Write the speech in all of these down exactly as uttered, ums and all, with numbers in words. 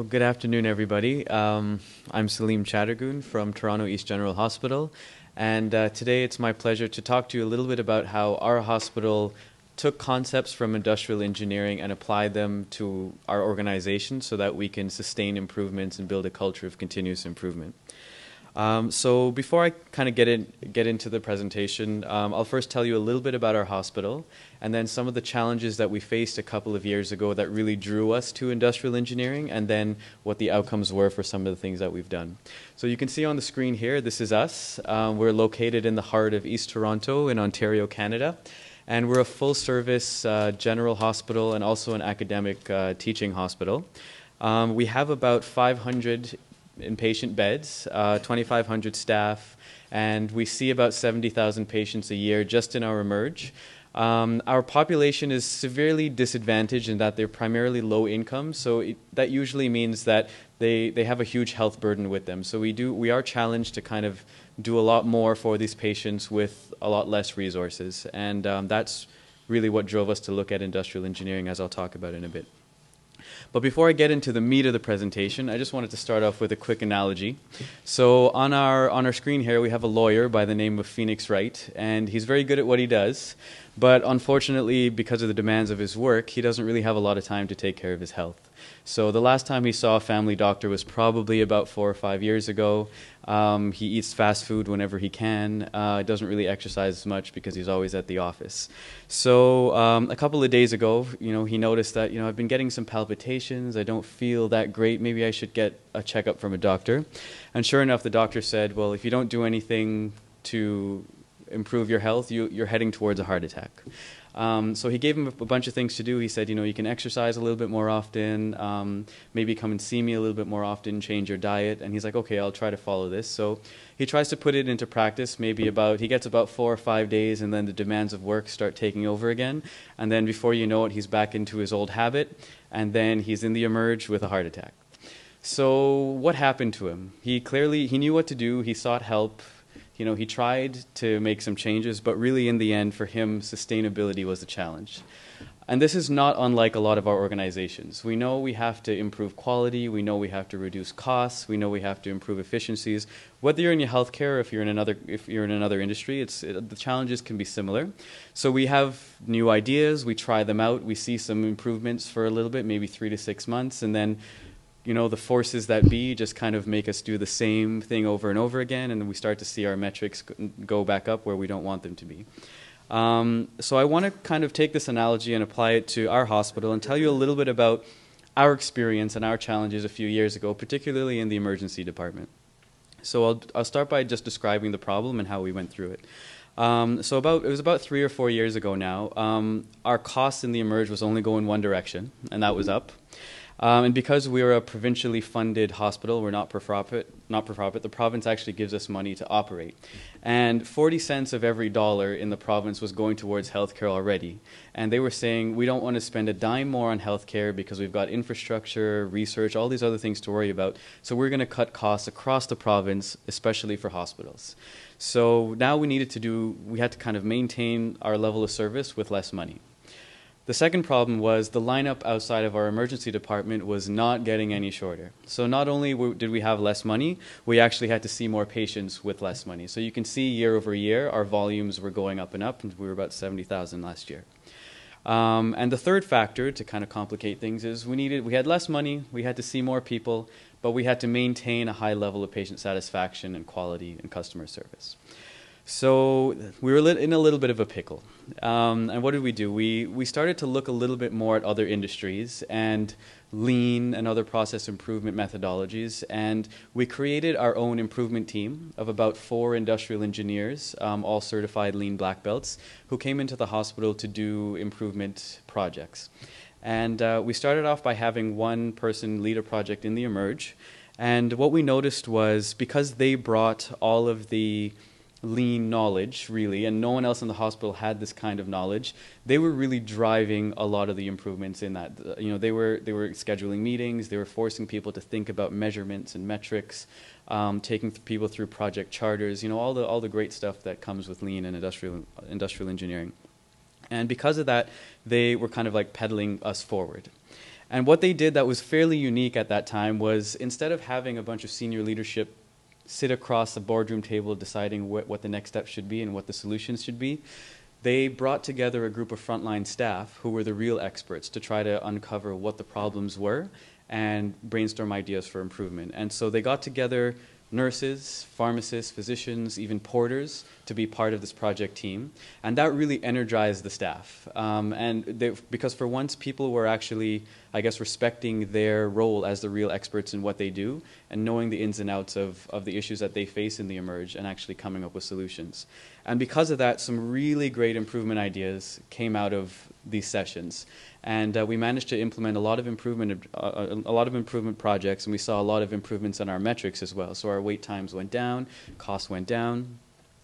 good afternoon, everybody. Um, I'm Saleem Chattergoon from Toronto East General Hospital, and uh, today it's my pleasure to talk to you a little bit about how our hospital took concepts from industrial engineering and applied them to our organization so that we can sustain improvements and build a culture of continuous improvement. Um, so before I kind of get in, get into the presentation, um, I'll first tell you a little bit about our hospital and then some of the challenges that we faced a couple of years ago that really drew us to industrial engineering, and then what the outcomes were for some of the things that we've done. So you can see on the screen here, this is us. Um, we're located in the heart of East Toronto in Ontario, Canada, and we're a full-service uh, general hospital and also an academic uh, teaching hospital. Um, we have about five hundred inpatient beds, uh, twenty-five hundred staff, and we see about seventy thousand patients a year just in our emerge. Um, our population is severely disadvantaged in that they're primarily low income, so it, that usually means that they, they have a huge health burden with them. So we, do, we are challenged to kind of do a lot more for these patients with a lot less resources, and um, that's really what drove us to look at industrial engineering, as I'll talk about in a bit. But before I get into the meat of the presentation, I just wanted to start off with a quick analogy. So on our, on our screen here, we have a lawyer by the name of Phoenix Wright, and he's very good at what he does. But unfortunately, because of the demands of his work, he doesn't really have a lot of time to take care of his health. So the last time he saw a family doctor was probably about four or five years ago. Um, he eats fast food whenever he can. Uh, doesn't really exercise as much because he's always at the office. So um, a couple of days ago, you know, he noticed that, you know, I've been getting some palpitations. I don't feel that great. Maybe I should get a checkup from a doctor. And sure enough, the doctor said, well, if you don't do anything to improve your health, you, you're heading towards a heart attack. Um, so he gave him a bunch of things to do. He said, you know, you can exercise a little bit more often, um, maybe come and see me a little bit more often, change your diet. And he's like, okay, I'll try to follow this. So he tries to put it into practice, maybe about, he gets about four or five days, and then the demands of work start taking over again. And then before you know it, he's back into his old habit, and then he's in the emerge with a heart attack. So what happened to him? He clearly, he knew what to do, he sought help. You know, he tried to make some changes, but really in the end, for him, sustainability was the challenge. And this is not unlike a lot of our organizations. We know we have to improve quality, we know we have to reduce costs, we know we have to improve efficiencies. Whether you're in your healthcare or if you're in another, if you're in another industry, it's, it, the challenges can be similar. So we have new ideas, we try them out, we see some improvements for a little bit, maybe three to six months, and then you know, the forces that be just kind of make us do the same thing over and over again, and we start to see our metrics go back up where we don't want them to be. Um, so I want to kind of take this analogy and apply it to our hospital and tell you a little bit about our experience and our challenges a few years ago, particularly in the emergency department. So I'll, I'll start by just describing the problem and how we went through it. Um, so about, it was about three or four years ago now. Um, our costs in the emerge was only going one direction, and that was up. Um, and because we are a provincially funded hospital, we're not for profit, not for profit, the province actually gives us money to operate. And forty cents of every dollar in the province was going towards healthcare already. And they were saying, we don't want to spend a dime more on healthcare because we've got infrastructure, research, all these other things to worry about. So we're going to cut costs across the province, especially for hospitals. So now we needed to do, we had to kind of maintain our level of service with less money. The second problem was the lineup outside of our emergency department was not getting any shorter. So not only did we have less money, we actually had to see more patients with less money. So you can see year over year, our volumes were going up and up, and we were about seventy thousand last year. Um, and the third factor to kind of complicate things is we needed, we had less money, we had to see more people, but we had to maintain a high level of patient satisfaction and quality and customer service. So we were in a little bit of a pickle. Um, and what did we do? We, we started to look a little bit more at other industries and lean and other process improvement methodologies. And we created our own improvement team of about four industrial engineers, um, all certified lean black belts, who came into the hospital to do improvement projects. And uh, we started off by having one person lead a project in the emerge. And what we noticed was because they brought all of the lean knowledge, really, and no one else in the hospital had this kind of knowledge, they were really driving a lot of the improvements in that. You know, they were, they were scheduling meetings, they were forcing people to think about measurements and metrics, um, taking th people through project charters, you know, all the, all the great stuff that comes with lean and industrial, industrial engineering. And because of that, they were kind of like pedaling us forward. And what they did that was fairly unique at that time was, instead of having a bunch of senior leadership sit across the boardroom table deciding what, what the next step should be and what the solutions should be, they brought together a group of frontline staff who were the real experts to try to uncover what the problems were and brainstorm ideas for improvement. And so they got together nurses, pharmacists, physicians, even porters to be part of this project team. And that really energized the staff. Um, and they, because for once people were actually, I guess, respecting their role as the real experts in what they do and knowing the ins and outs of, of the issues that they face in the emerge and actually coming up with solutions. And because of that, some really great improvement ideas came out of these sessions. And uh, we managed to implement a lot of improvement, uh, a lot of improvement projects, and we saw a lot of improvements in our metrics as well. So our wait times went down, costs went down.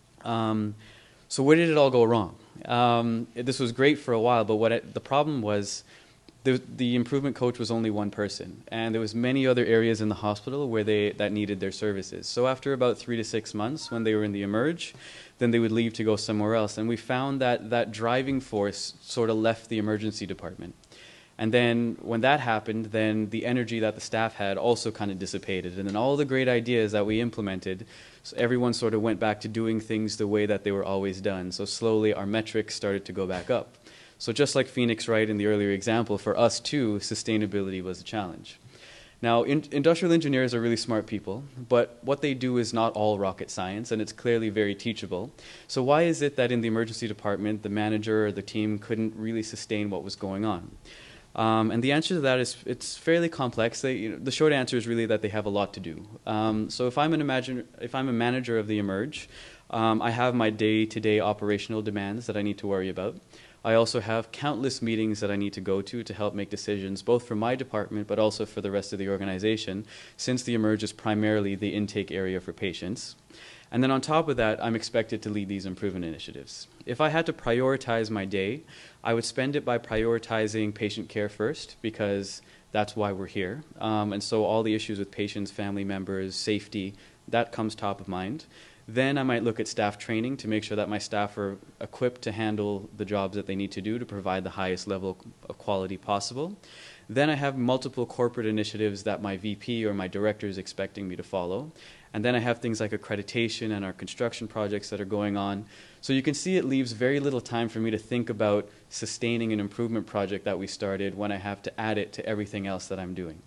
Um, so where did it all go wrong? Um, this was great for a while, but what it, the problem was, the, the improvement coach was only one person, and there was many other areas in the hospital where they that needed their services. So after about three to six months, when they were in the emerge, then they would leave to go somewhere else. And we found that that driving force sort of left the emergency department. And then when that happened, then the energy that the staff had also kind of dissipated. And then all the great ideas that we implemented, so everyone sort of went back to doing things the way that they were always done. So slowly our metrics started to go back up. So just like Phoenix Wright in the earlier example, for us too, sustainability was a challenge. Now, in, industrial engineers are really smart people, but what they do is not all rocket science, and it's clearly very teachable. So why is it that in the emergency department, the manager or the team couldn't really sustain what was going on? Um, and the answer to that is it's fairly complex. They, you know, the short answer is really that they have a lot to do. Um, so if I'm, an imagine, if I'm a manager of the emerge, um, I have my day-to-day operational demands that I need to worry about. I also have countless meetings that I need to go to to help make decisions, both for my department but also for the rest of the organization, since the emerge is primarily the intake area for patients. And then on top of that, I'm expected to lead these improvement initiatives. If I had to prioritize my day, I would spend it by prioritizing patient care first, because that's why we're here. Um, and so all the issues with patients, family members, safety, that comes top of mind. Then I might look at staff training to make sure that my staff are equipped to handle the jobs that they need to do to provide the highest level of quality possible. Then I have multiple corporate initiatives that my V P or my director is expecting me to follow. And then I have things like accreditation and our construction projects that are going on. So you can see it leaves very little time for me to think about sustaining an improvement project that we started when I have to add it to everything else that I'm doing.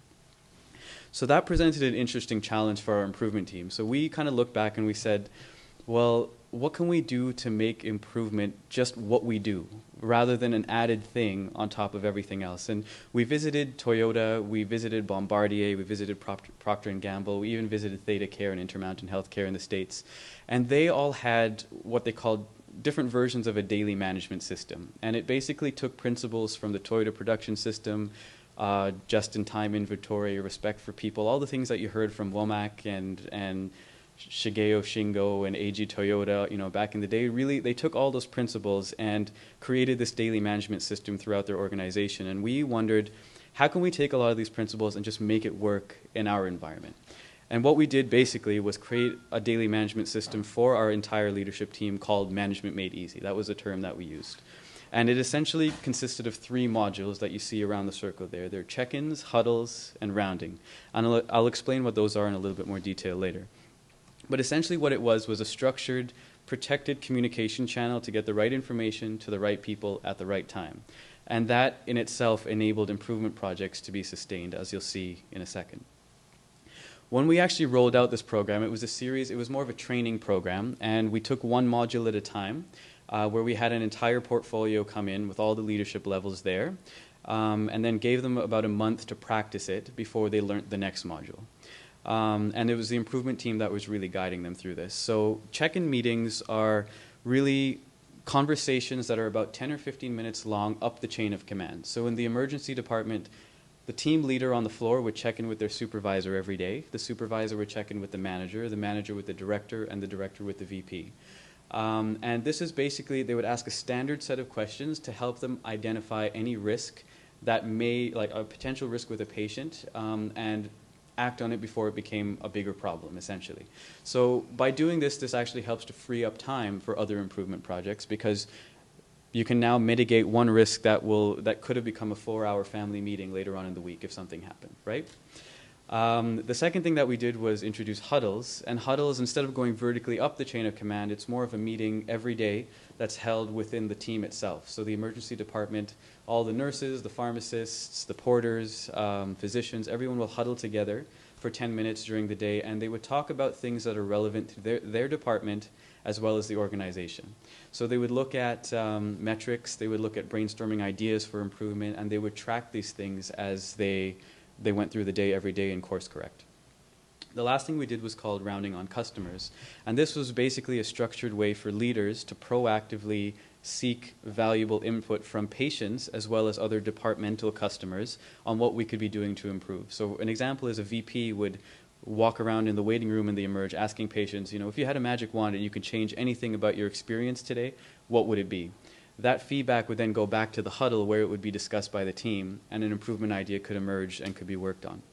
So that presented an interesting challenge for our improvement team. So we kind of looked back and we said, well, what can we do to make improvement just what we do, rather than an added thing on top of everything else? And we visited Toyota, we visited Bombardier, we visited Procter and Gamble, we even visited Theta Care and Intermountain Healthcare in the States. And they all had what they called different versions of a daily management system. And it basically took principles from the Toyota production system, uh, just-in-time inventory, respect for people, all the things that you heard from Womack and, and Shigeo Shingo and A G Toyota, you know, back in the day. Really, they took all those principles and created this daily management system throughout their organization. And we wondered, how can we take a lot of these principles and just make it work in our environment? And what we did basically was create a daily management system for our entire leadership team called Management Made Easy. That was a term that we used. And it essentially consisted of three modules that you see around the circle there. They're check-ins, huddles, and rounding. And I'll, I'll explain what those are in a little bit more detail later. But essentially what it was was a structured, protected communication channel to get the right information to the right people at the right time. And that in itself enabled improvement projects to be sustained, as you'll see in a second. When we actually rolled out this program, it was a series, it was more of a training program, and we took one module at a time, uh, where we had an entire portfolio come in with all the leadership levels there, um, and then gave them about a month to practice it before they learned the next module. Um, and it was the improvement team that was really guiding them through this. So check-in meetings are really conversations that are about ten or fifteen minutes long up the chain of command. So in the emergency department, the team leader on the floor would check in with their supervisor every day. The supervisor would check in with the manager, the manager with the director, and the director with the V P. Um, and this is basically, they would ask a standard set of questions to help them identify any risk that may, like a potential risk with a patient, um, and act on it before it became a bigger problem, essentially. So by doing this, this actually helps to free up time for other improvement projects, because you can now mitigate one risk that will that could have become a four-hour family meeting later on in the week if something happened, right? Um, the second thing that we did was introduce huddles, and huddles, instead of going vertically up the chain of command, it's more of a meeting every day that's held within the team itself. So the emergency department, all the nurses, the pharmacists, the porters, um, physicians, everyone will huddle together for ten minutes during the day, and they would talk about things that are relevant to their, their department as well as the organization. So they would look at um, metrics, they would look at brainstorming ideas for improvement, and they would track these things as they, they went through the day every day and course correct. The last thing we did was called rounding on customers, and this was basically a structured way for leaders to proactively seek valuable input from patients as well as other departmental customers on what we could be doing to improve. So an example is a V P would walk around in the waiting room in the Emerge asking patients, you know, if you had a magic wand and you could change anything about your experience today, what would it be? That feedback would then go back to the huddle where it would be discussed by the team, and an improvement idea could emerge and could be worked on.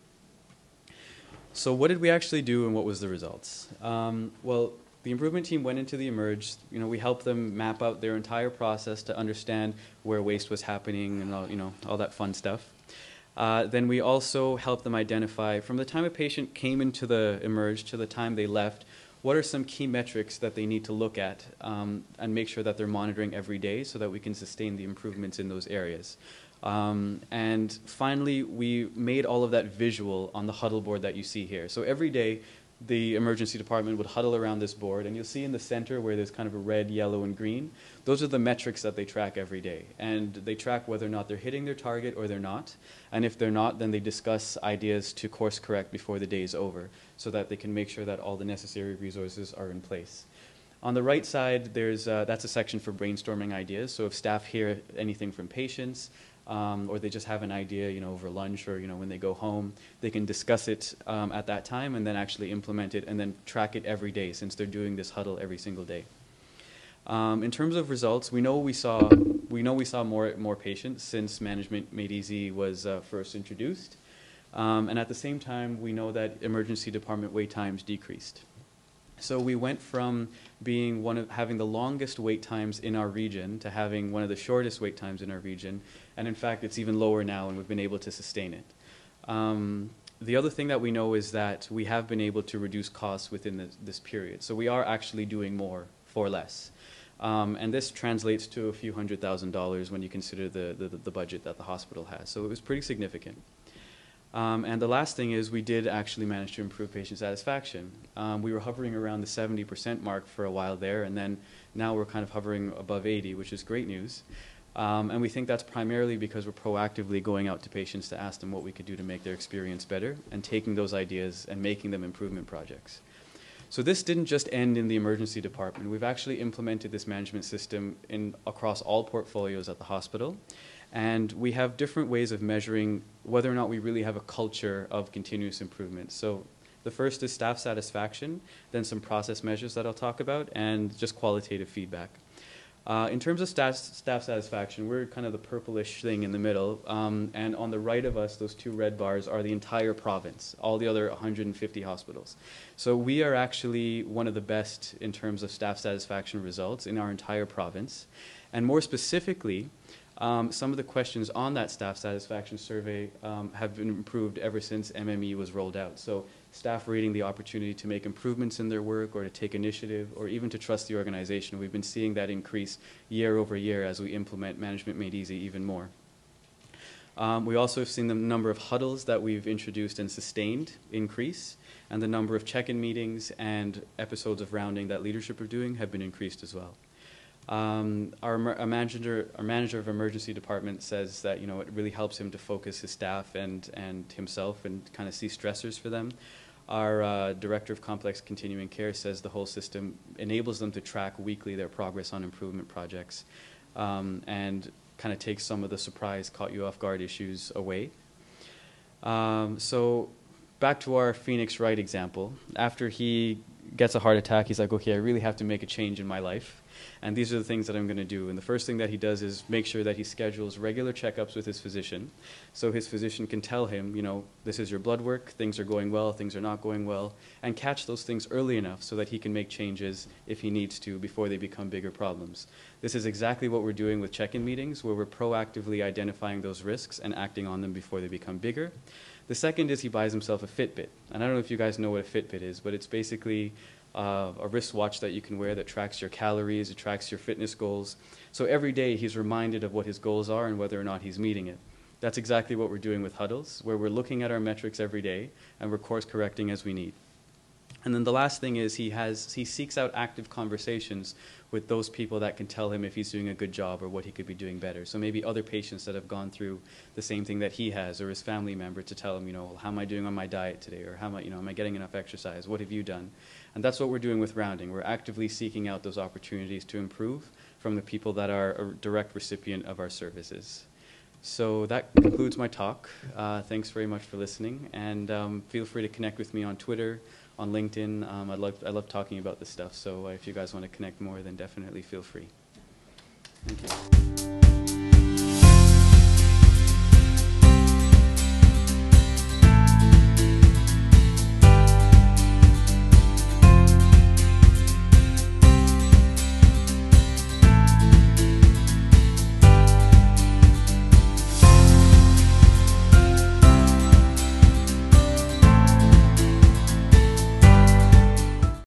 So what did we actually do, and what was the results? Um, well, the improvement team went into the Emerge. You know, we helped them map out their entire process to understand where waste was happening and all, you know, all that fun stuff. Uh, then we also helped them identify, from the time a patient came into the Emerge to the time they left, what are some key metrics that they need to look at um, and make sure that they're monitoring every day so that we can sustain the improvements in those areas. Um, and finally, we made all of that visual on the huddle board that you see here. So every day, the emergency department would huddle around this board, and you'll see in the center where there's kind of a red, yellow, and green, those are the metrics that they track every day. And they track whether or not they're hitting their target or they're not. And if they're not, then they discuss ideas to course correct before the day is over so that they can make sure that all the necessary resources are in place. On the right side, there's, uh, that's a section for brainstorming ideas. So if staff hear anything from patients, Um, or they just have an idea, you know, over lunch or, you know, when they go home, they can discuss it um, at that time and then actually implement it and then track it every day since they're doing this huddle every single day. Um, in terms of results, we know we saw, we know we saw more, more patients since Management Made Easy was uh, first introduced. Um, and at the same time, we know that emergency department wait times decreased. So we went from being one of having the longest wait times in our region to having one of the shortest wait times in our region, and in fact it's even lower now, and we've been able to sustain it. Um, the other thing that we know is that we have been able to reduce costs within this, this period. So we are actually doing more for less. Um, and this translates to a few hundred thousand dollars when you consider the, the, the budget that the hospital has. So it was pretty significant. Um, and the last thing is we did actually manage to improve patient satisfaction. Um, we were hovering around the seventy percent mark for a while there, and then now we're kind of hovering above eighty, which is great news. Um, and we think that's primarily because we're proactively going out to patients to ask them what we could do to make their experience better and taking those ideas and making them improvement projects. So this didn't just end in the emergency department. We've actually implemented this management system in, across all portfolios at the hospital. And we have different ways of measuring whether or not we really have a culture of continuous improvement. So the first is staff satisfaction, then some process measures that I'll talk about, and just qualitative feedback. Uh, in terms of staff, staff satisfaction, we're kind of the purplish thing in the middle, um, and on the right of us, those two red bars are the entire province, all the other one hundred fifty hospitals. So we are actually one of the best in terms of staff satisfaction results in our entire province. And more specifically, Um, some of the questions on that staff satisfaction survey um, have been improved ever since M M E was rolled out. So staff rating the opportunity to make improvements in their work or to take initiative or even to trust the organization. We've been seeing that increase year over year as we implement Management Made Easy even more. Um, we also have seen the number of huddles that we've introduced and sustained increase, and the number of check-in meetings and episodes of rounding that leadership are doing have been increased as well. Um, our, our, manager, our manager of emergency department says that, you know, it really helps him to focus his staff and, and himself and kind of see stressors for them. Our uh, director of complex continuing care says the whole system enables them to track weekly their progress on improvement projects um, and kind of takes some of the surprise, caught you off guard issues away. Um, so back to our Phoenix Wright example. After he gets a heart attack, he's like, okay, I really have to make a change in my life. And these are the things that I'm going to do. And the first thing that he does is make sure that he schedules regular checkups with his physician. So his physician can tell him, you know, this is your blood work, things are going well, things are not going well, and catch those things early enough so that he can make changes if he needs to before they become bigger problems. This is exactly what we're doing with check-in meetings, where we're proactively identifying those risks and acting on them before they become bigger. The second is he buys himself a Fitbit. And I don't know if you guys know what a Fitbit is, but it's basically uh, a wristwatch that you can wear that tracks your calories, it tracks your fitness goals. So every day he's reminded of what his goals are and whether or not he's meeting it. That's exactly what we're doing with huddles, where we're looking at our metrics every day and we're course correcting as we need. And then the last thing is he has he seeks out active conversations with those people that can tell him if he's doing a good job or what he could be doing better. So maybe other patients that have gone through the same thing that he has, or his family member, to tell him, you know, how am I doing on my diet today, or how am I, you know, am I getting enough exercise? What have you done? And that's what we're doing with rounding. We're actively seeking out those opportunities to improve from the people that are a direct recipient of our services. So that concludes my talk. Uh, thanks very much for listening, and um, feel free to connect with me on Twitter, on LinkedIn. Um, I love I love talking about this stuff. So uh, if you guys want to connect more, then definitely feel free.